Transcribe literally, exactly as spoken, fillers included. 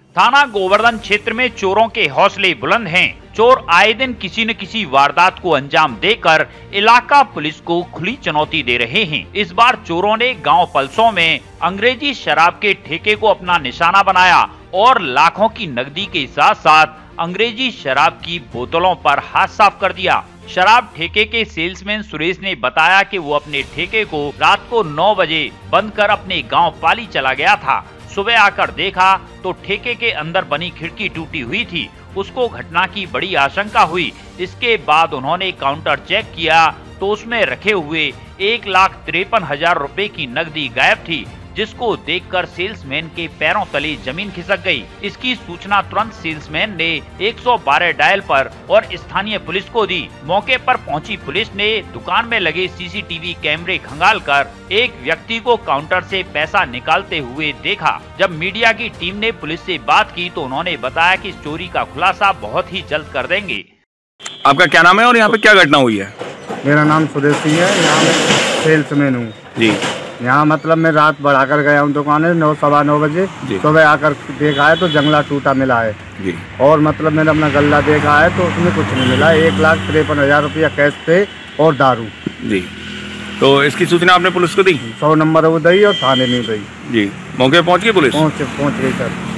थाना गोवर्धन क्षेत्र में चोरों के हौसले बुलंद हैं। चोर आए दिन किसी न किसी वारदात को अंजाम देकर इलाका पुलिस को खुली चुनौती दे रहे हैं। इस बार चोरों ने गांव पलसों में अंग्रेजी शराब के ठेके को अपना निशाना बनाया और लाखों की नकदी के साथ साथ अंग्रेजी शराब की बोतलों पर हाथ साफ कर दिया। शराब ठेके के सेल्समैन सुरेश ने बताया कि वो अपने ठेके को रात को नौ बजे बंद कर अपने गांव पाली चला गया था। सुबह आकर देखा तो ठेके के अंदर बनी खिड़की टूटी हुई थी। उसको घटना की बड़ी आशंका हुई। इसके बाद उन्होंने काउंटर चेक किया तो उसमें रखे हुए एक लाख तिरपन हजार रुपए की नकदी गायब थी, जिसको देखकर सेल्समैन के पैरों तले जमीन खिसक गई। इसकी सूचना तुरंत सेल्समैन ने एक सौ बारह डायल पर और स्थानीय पुलिस को दी। मौके पर पहुंची पुलिस ने दुकान में लगे सीसीटीवी कैमरे खंगालकर एक व्यक्ति को काउंटर से पैसा निकालते हुए देखा। जब मीडिया की टीम ने पुलिस से बात की तो उन्होंने बताया कि इस चोरी का खुलासा बहुत ही जल्द कर देंगे। आपका क्या नाम है और यहाँ पे क्या घटना हुई है? मेरा नाम सुरेश सिंह है, यहाँ मैं सेल्समैन हूँ जी। यहाँ मतलब मैं रात बढ़ा कर गया हूँ दुकान है नौ सवा नौ बजे। सुबह आकर देखा है तो जंगला टूटा मिला है जी। और मतलब मैंने अपना गल्ला देखा है तो उसमें कुछ नहीं मिला। एक लाख तिरपन हजार रुपया कैश पे और दारू जी। तो इसकी सूचना आपने पुलिस को दी? सौ नंबर वो दी और थाने में दी जी। मौके पहुँच गई पुलिस? पहुँच पहुँच गई सर।